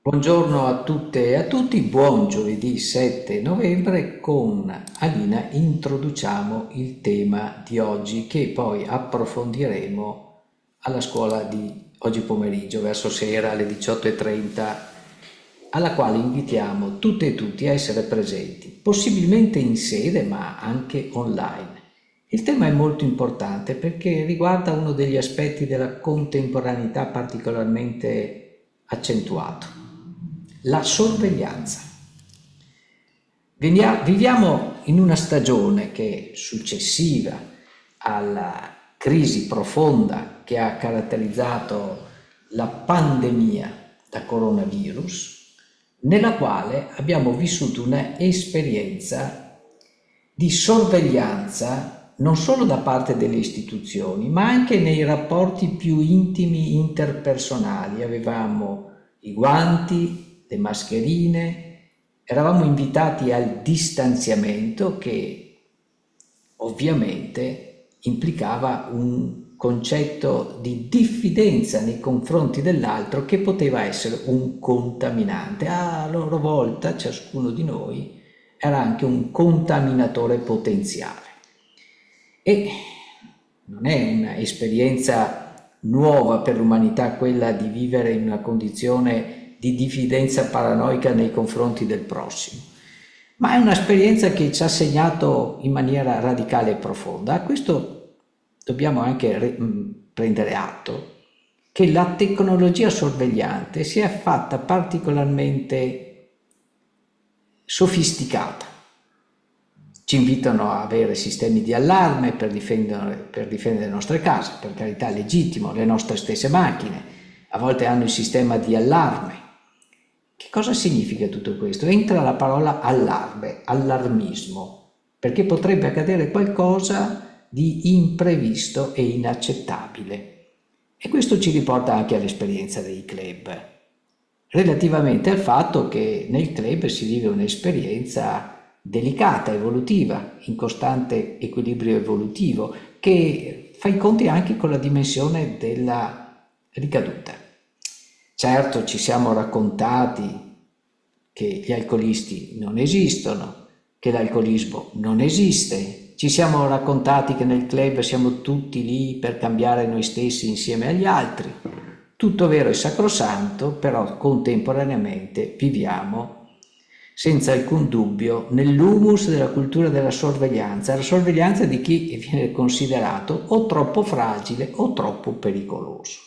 Buongiorno a tutte e a tutti, buon giovedì 7 novembre. Con Alina introduciamo il tema di oggi che poi approfondiremo alla scuola di oggi pomeriggio, verso sera alle 18:30, alla quale invitiamo tutte e tutti a essere presenti, possibilmente in sede ma anche online. Il tema è molto importante perché riguarda uno degli aspetti della contemporaneità particolarmente accentuato: la sorveglianza. Viviamo in una stagione che è successiva alla crisi profonda che ha caratterizzato la pandemia da coronavirus, nella quale abbiamo vissuto un'esperienza di sorveglianza non solo da parte delle istituzioni, ma anche nei rapporti più intimi interpersonali. Avevamo i guanti, le mascherine, eravamo invitati al distanziamento che ovviamente implicava un concetto di diffidenza nei confronti dell'altro che poteva essere un contaminante. A loro volta ciascuno di noi era anche un contaminatore potenziale. E non è un'esperienza nuova per l'umanità quella di vivere in una condizione di diffidenza paranoica nei confronti del prossimo, ma è un'esperienza che ci ha segnato in maniera radicale e profonda. A questo dobbiamo anche prendere atto che la tecnologia sorvegliante si è fatta particolarmente sofisticata. Ci invitano a avere sistemi di allarme per difendere le nostre case, per carità legittimo, le nostre stesse macchine, a volte hanno il sistema di allarme. Che cosa significa tutto questo? Entra la parola allarme, allarmismo, perché potrebbe accadere qualcosa di imprevisto e inaccettabile. E questo ci riporta anche all'esperienza dei club, relativamente al fatto che nel club si vive un'esperienza delicata, evolutiva, in costante equilibrio evolutivo, che fa i conti anche con la dimensione della ricaduta. Certo, ci siamo raccontati che gli alcolisti non esistono, che l'alcolismo non esiste, ci siamo raccontati che nel club siamo tutti lì per cambiare noi stessi insieme agli altri. Tutto vero e sacrosanto, però contemporaneamente viviamo senza alcun dubbio nell'humus della cultura della sorveglianza, la sorveglianza di chi viene considerato o troppo fragile o troppo pericoloso.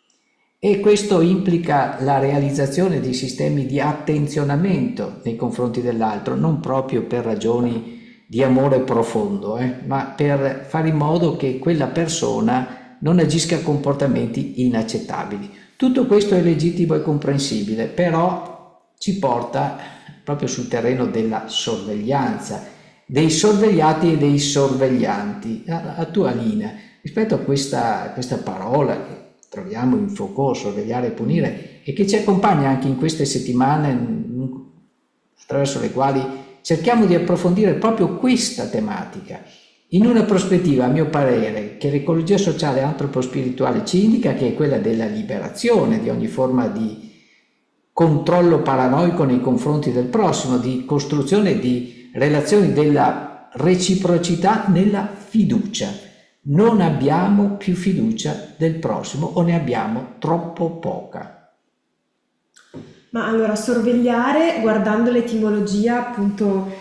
E questo implica la realizzazione di sistemi di attenzionamento nei confronti dell'altro, non proprio per ragioni di amore profondo, ma per fare in modo che quella persona non agisca comportamenti inaccettabili. Tutto questo è legittimo e comprensibile, però ci porta proprio sul terreno della sorveglianza, dei sorvegliati e dei sorveglianti. A tua Alina, rispetto a questa parola che troviamo in Foucault, sorvegliare e punire, e che ci accompagna anche in queste settimane attraverso le quali cerchiamo di approfondire proprio questa tematica, in una prospettiva, a mio parere, che l'ecologia sociale antropospirituale ci indica, che è quella della liberazione di ogni forma di controllo paranoico nei confronti del prossimo, di costruzione di relazioni della reciprocità nella fiducia. Non abbiamo più fiducia del prossimo o ne abbiamo troppo poca. Ma allora, sorvegliare, guardando l'etimologia, appunto,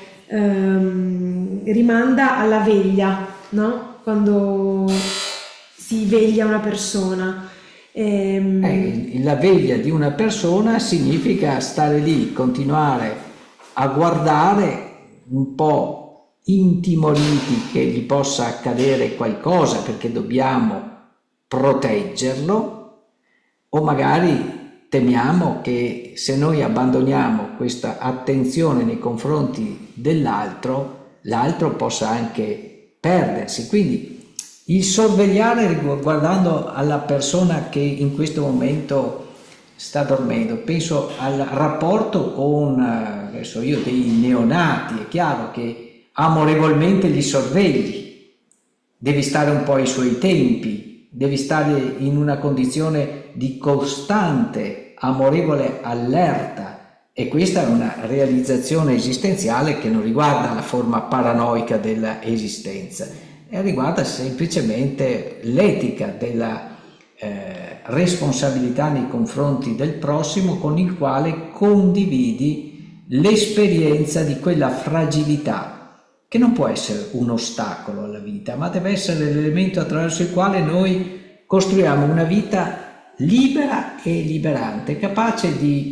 rimanda alla veglia, no? Quando si veglia una persona. La veglia di una persona significa stare lì, continuare a guardare un po' intimoriti che gli possa accadere qualcosa perché dobbiamo proteggerlo, o magari temiamo che se noi abbandoniamo questa attenzione nei confronti dell'altro, l'altro possa anche perdersi. Quindi il sorvegliare guardando alla persona che in questo momento sta dormendo, penso al rapporto con, adesso io, dei neonati. È chiaro che amorevolmente li sorvegli, devi stare un po' ai suoi tempi, devi stare in una condizione di costante, amorevole allerta. E questa è una realizzazione esistenziale che non riguarda la forma paranoica dell'esistenza, riguarda semplicemente l'etica della responsabilità nei confronti del prossimo, con il quale condividi l'esperienza di quella fragilità che non può essere un ostacolo alla vita, ma deve essere l'elemento attraverso il quale noi costruiamo una vita libera e liberante, capace di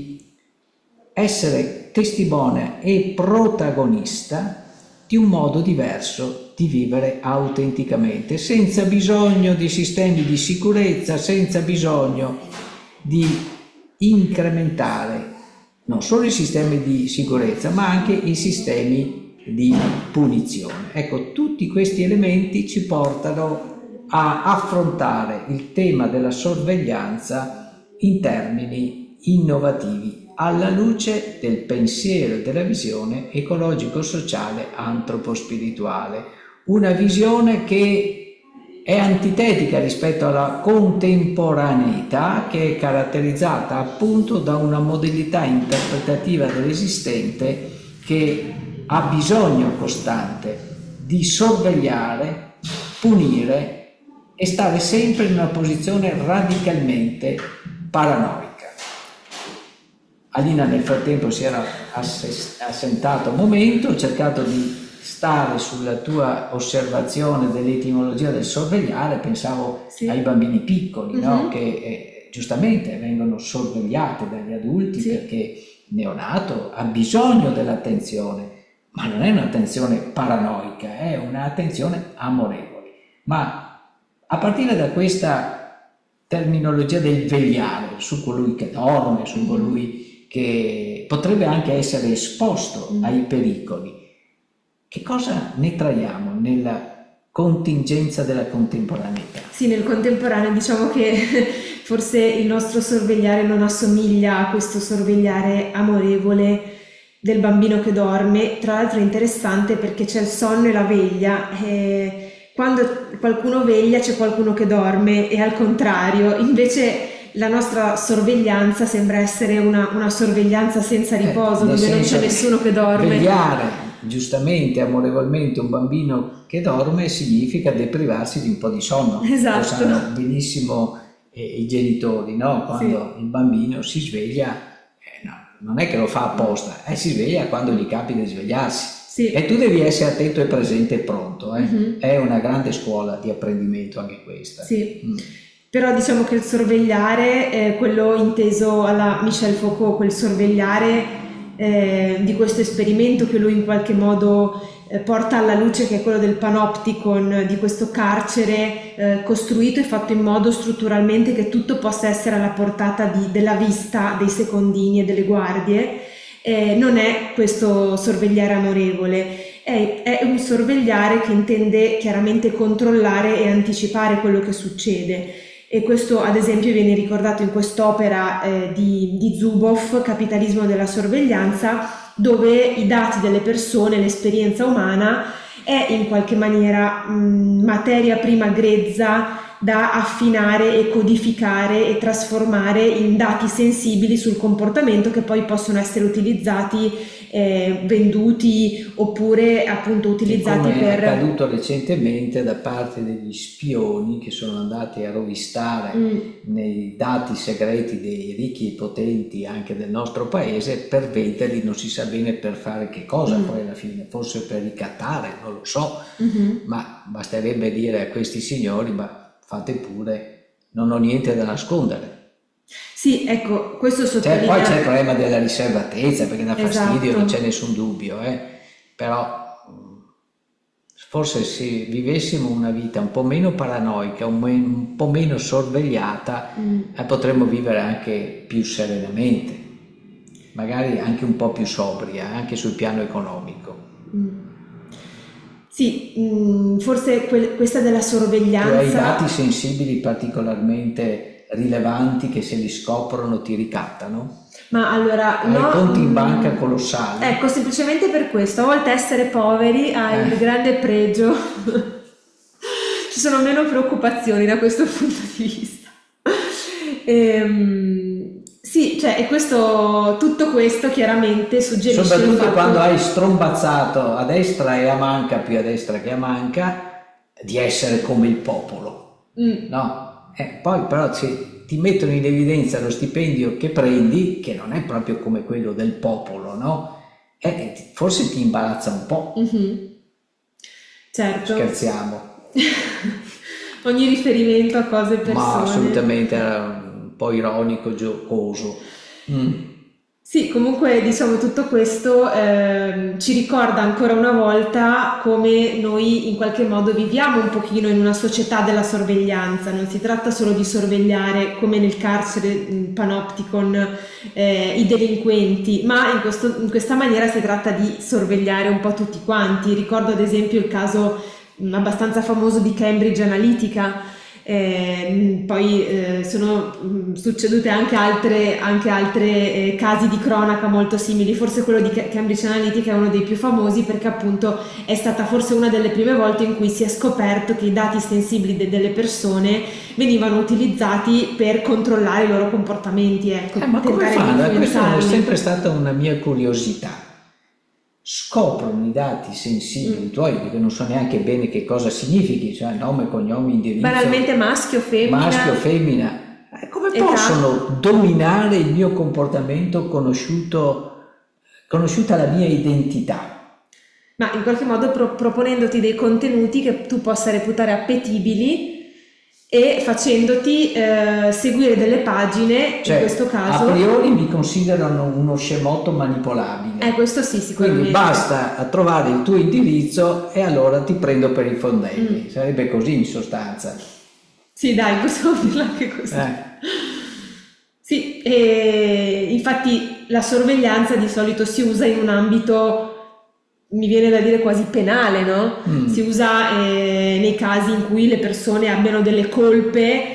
essere testimone e protagonista di un modo diverso di vivere autenticamente, senza bisogno di sistemi di sicurezza, senza bisogno di incrementare non solo i sistemi di sicurezza, ma anche i sistemi di punizione. Ecco, tutti questi elementi ci portano a affrontare il tema della sorveglianza in termini innovativi, alla luce del pensiero e della visione ecologico-sociale antropospirituale, una visione che è antitetica rispetto alla contemporaneità, che è caratterizzata appunto da una modalità interpretativa dell'esistente che ha bisogno costante di sorvegliare, punire e stare sempre in una posizione radicalmente paranoica. Alina nel frattempo si era assentato un momento, ho cercato di stare sulla tua osservazione dell'etimologia del sorvegliare, pensavo ai bambini piccoli, no? Che giustamente vengono sorvegliati dagli adulti perché il neonato ha bisogno dell'attenzione, ma non è un'attenzione paranoica, è un'attenzione amorevole. Ma a partire da questa terminologia del vegliare su colui che dorme, su colui che potrebbe anche essere esposto ai pericoli, che cosa ne traiamo nella contingenza della contemporaneità? Sì, nel contemporaneo diciamo che forse il nostro sorvegliare non assomiglia a questo sorvegliare amorevole del bambino che dorme. Tra l'altro è interessante perché c'è il sonno e la veglia. Quando qualcuno veglia c'è qualcuno che dorme, e al contrario. Invece la nostra sorveglianza sembra essere una sorveglianza senza riposo, dove non c'è nessuno che dorme. Vegliare giustamente, amorevolmente un bambino che dorme significa deprivarsi di un po' di sonno. Esatto. Lo sanno benissimo i genitori, no? Quando il bambino si sveglia, no, non è che lo fa apposta, si sveglia quando gli capita di svegliarsi. Sì. E tu devi essere attento e presente e pronto. È una grande scuola di apprendimento anche questa. Sì. Però diciamo che il sorvegliare, quello inteso alla Michel Foucault, quel sorvegliare di questo esperimento che lui in qualche modo porta alla luce, che è quello del panopticon, di questo carcere costruito e fatto in modo strutturalmente che tutto possa essere alla portata della vista dei secondini e delle guardie, non è questo sorvegliare amorevole, è un sorvegliare che intende chiaramente controllare e anticipare quello che succede. E questo ad esempio viene ricordato in quest'opera di Zuboff, Capitalismo della sorveglianza, dove i dati delle persone, l'esperienza umana è in qualche maniera materia prima grezza da affinare e codificare e trasformare in dati sensibili sul comportamento, che poi possono essere utilizzati, venduti, oppure appunto utilizzati come per... è accaduto recentemente da parte degli spioni che sono andati a rovistare nei dati segreti dei ricchi e potenti anche del nostro paese, per venderli non si sa bene per fare che cosa poi alla fine, forse per ricattare, non lo so, ma basterebbe dire a questi signori: ma fate pure, non ho niente da nascondere. Sì, ecco, questo sottolinea... Poi c'è il problema della riservatezza, perché dà fastidio, Esatto. non c'è nessun dubbio, però forse se vivessimo una vita un po' meno paranoica, un po' meno sorvegliata, potremmo vivere anche più serenamente, magari anche un po' più sobria, anche sul piano economico. Sì, forse questa della sorveglianza... Tu hai dati sensibili particolarmente rilevanti che se li scoprono ti ricattano? Ma allora, hai no, conti in banca colossali. Ecco, semplicemente per questo, a volte essere poveri ha il grande pregio. Ci sono meno preoccupazioni da questo punto di vista. Sì, cioè, tutto questo chiaramente suggerisce il Soprattutto fatto. quando hai strombazzato a destra e a manca, più a destra che a manca, di essere come il popolo, no? Poi però ti mettono in evidenza lo stipendio che prendi, che non è proprio come quello del popolo, no? Forse ti imbarazza un po'. Certo. Scherziamo. Ogni riferimento a cose e Ma persone. assolutamente era un po' ironico, giocoso. Sì, comunque diciamo tutto questo ci ricorda ancora una volta come noi in qualche modo viviamo un pochino in una società della sorveglianza. Non si tratta solo di sorvegliare come nel carcere Panopticon i delinquenti, ma in questa maniera si tratta di sorvegliare un po' tutti quanti. Ricordo ad esempio il caso abbastanza famoso di Cambridge Analytica. Poi sono succedute anche altre casi di cronaca molto simili. Forse quello di Cambridge Analytica è uno dei più famosi, perché appunto è stata forse una delle prime volte in cui si è scoperto che i dati sensibili delle persone venivano utilizzati per controllare i loro comportamenti, ecco, Ma come tentare di fanno? Questa è influenzarli. sempre stata una mia curiosità. Scoprono i dati sensibili tuoi, che non so neanche bene che cosa significhi, cioè nome, cognome, indirizzo, Banalmente maschio, femmina. Come età. possono dominare il mio comportamento conosciuta la mia identità? Ma in qualche modo proponendoti dei contenuti che tu possa reputare appetibili e facendoti seguire delle pagine, Cioè, in questo caso. a priori mi considerano uno scemotto manipolabile. Questo sì, sicuramente. Quindi basta trovare il tuo indirizzo e allora ti prendo per i fondelli. Sarebbe così in sostanza. Sì, dai, possiamo dirlo anche così. Sì, e infatti la sorveglianza di solito si usa in un ambito, mi viene da dire quasi penale, no? Si usa nei casi in cui le persone abbiano delle colpe,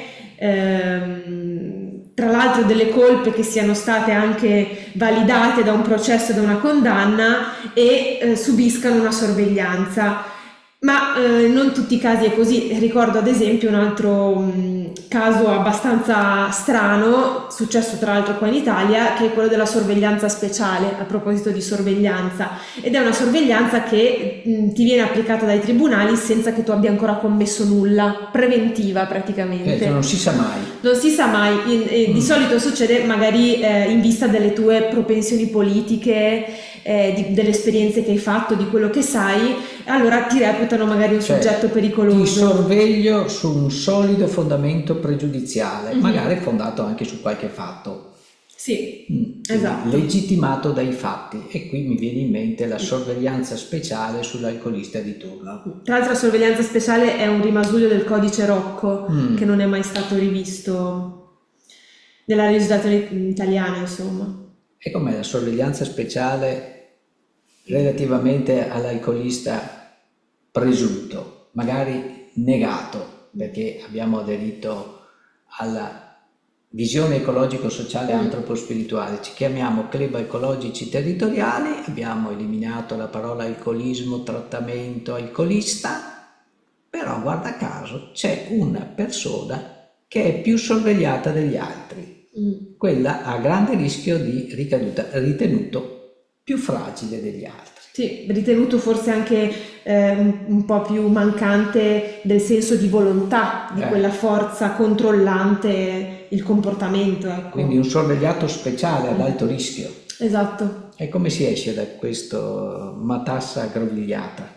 tra l'altro delle colpe che siano state anche validate da un processo, da una condanna, e subiscano una sorveglianza. Ma non tutti i casi è così. Ricordo ad esempio un altro caso abbastanza strano, successo tra l'altro qua in Italia, che è quello della sorveglianza speciale, a proposito di sorveglianza. Ed è una sorveglianza che ti viene applicata dai tribunali senza che tu abbia ancora commesso nulla, preventiva praticamente. Non si sa mai. Non si sa mai, di solito succede magari in vista delle tue propensioni politiche, delle esperienze che hai fatto, di quello che sai, allora ti reputano magari un soggetto pericoloso. Ti sorveglio su un solido fondamento pregiudiziale, magari fondato anche su qualche fatto. Sì, esatto. Legittimato dai fatti. E qui mi viene in mente la sorveglianza speciale sull'alcolista di turno. Tra l'altro la sorveglianza speciale è un rimasuglio del codice Rocco, che non è mai stato rivisto nella legislazione italiana, insomma. E com'è la sorveglianza speciale relativamente all'alcolista presunto, magari negato, perché abbiamo aderito alla visione ecologico-sociale antropospirituale, ci chiamiamo club ecologici territoriali, abbiamo eliminato la parola alcolismo, trattamento alcolista, però guarda caso c'è una persona che è più sorvegliata degli altri. Quella a grande rischio di ricaduta, ritenuto più fragile degli altri. Sì, ritenuto forse anche un po' più mancante del senso di volontà, di quella forza controllante il comportamento. Ecco. Quindi un sorvegliato speciale ad alto rischio. Esatto. E come si esce da questo matassa aggrovigliata?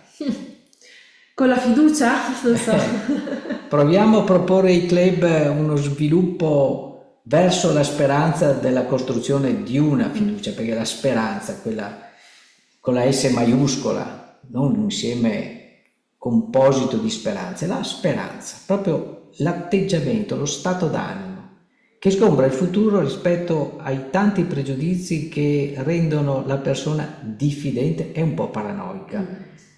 Con la fiducia? Non so. Proviamo a proporre ai club uno sviluppo verso la speranza della costruzione di una fiducia, perché la speranza, quella con la S maiuscola, non un insieme composito di speranze, la speranza, proprio l'atteggiamento, lo stato d'animo, che sgombra il futuro rispetto ai tanti pregiudizi che rendono la persona diffidente e un po' paranoica.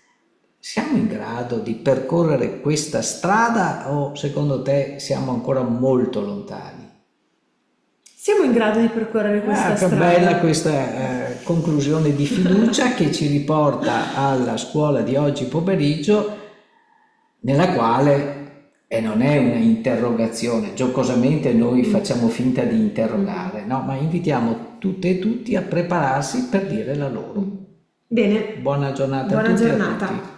Siamo in grado di percorrere questa strada o secondo te siamo ancora molto lontani? Siamo in grado di percorrere questa strada. Che bella questa conclusione di fiducia che ci riporta alla scuola di oggi pomeriggio, nella quale E non è una interrogazione, giocosamente noi facciamo finta di interrogare, no, ma invitiamo tutte e tutti a prepararsi per dire la loro. Bene, Buona giornata a buona tutti e a giornata. tutti.